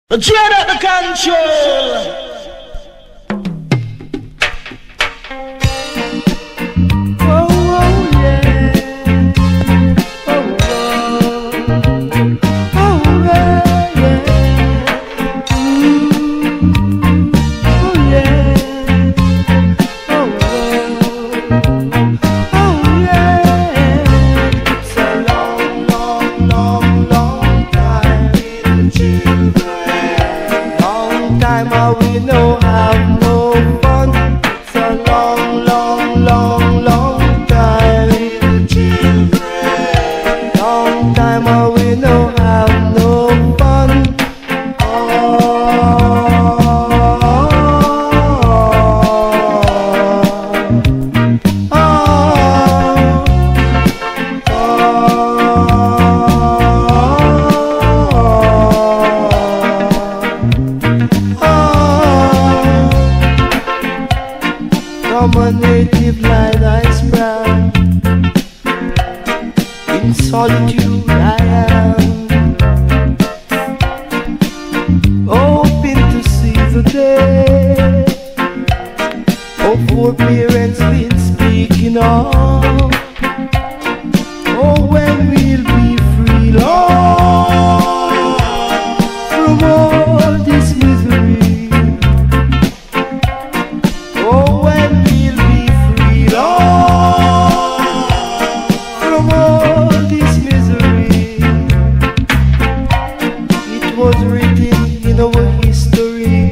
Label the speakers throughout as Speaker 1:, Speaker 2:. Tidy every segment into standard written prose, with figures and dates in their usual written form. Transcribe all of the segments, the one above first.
Speaker 1: Dread at the control.
Speaker 2: We know have no fun. It's a long, long, long, long time. Long time we know have no fun. From a native line I sprang, in solitude I am, hoping to see the day of forbearance been speaking of. Oh, when we'll be free, Lord, from all this misery. Oh, when we'll be free, Lord, from all this misery. It was written in our history,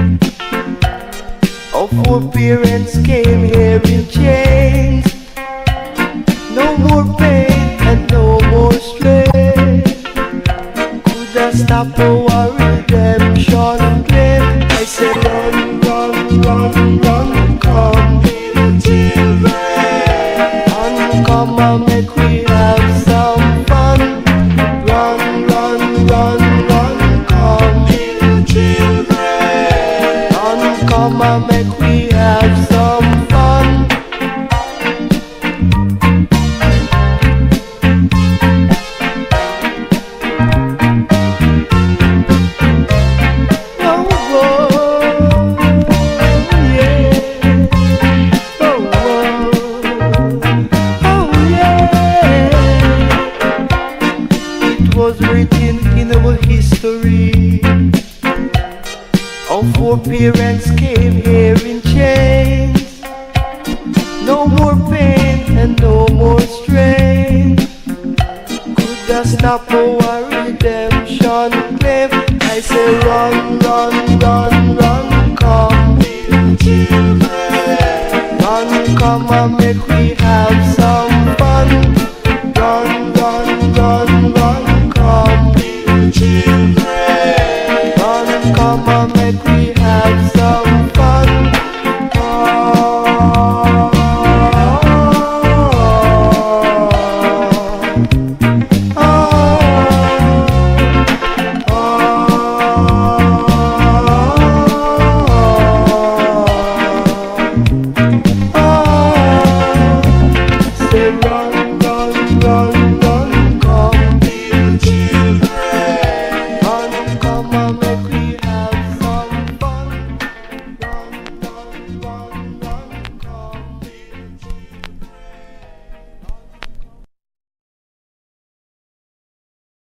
Speaker 2: our foreparents came here in chains. No more pain and no more strain could have stopped our redemption claim. I said run, run, run, run, come little children, and come and make we have some fun. Run, run, run, run, come little children, and come and make we have some fun. Was written in our history, our foreparents came here in chains. No more pain and no more strain could have stopped our redemption claim. I say run, run, run,